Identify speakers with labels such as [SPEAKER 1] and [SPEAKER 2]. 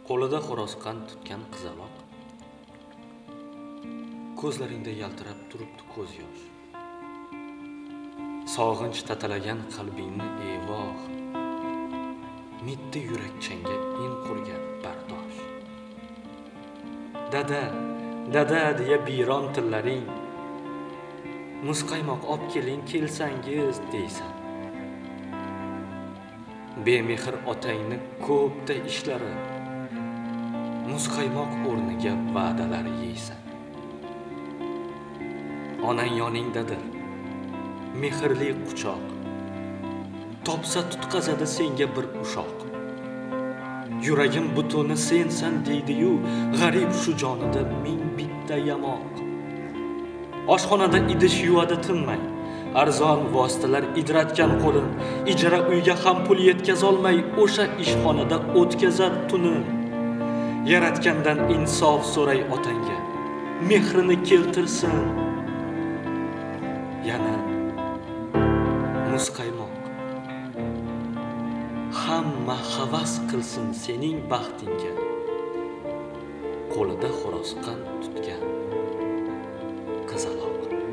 [SPEAKER 1] Qo'lida xo'rozqan tutgan qizaloq, ko'zlaringda yaltirab turibdi ko'z yosh. Sog'inch tatalagan qalbingni evoh, mitti yurakchangga in qurgan bardosh. Dada, dada deya biyron tillaring, muzqaymoq olib keling kelsangiz deysan. Bemehr otangni ko'pda ishlari, muzqaymoq o'rniga va'dalar yeysan. Onang yoningdadir, mehrli quchoq, topsa tutqazadi senga bir ushoq. Yuragim butuni sensan deydi-yu, g'arib shu jonida ming bitta yamoq. Oshxonada idish yuvadi tinmay, arzon vositalar idratgan qo'lim, ijara uyga ham pul yetkazolmay o'sha ishxonada o'tkazar tunin. Yaratgandan insof so'ray otangga, mehrini keltirsin. Yana muzqaymoq, hamma havas qilsin sening baxtingga. Qo'lida xo'rozqan tutgan qizaloq.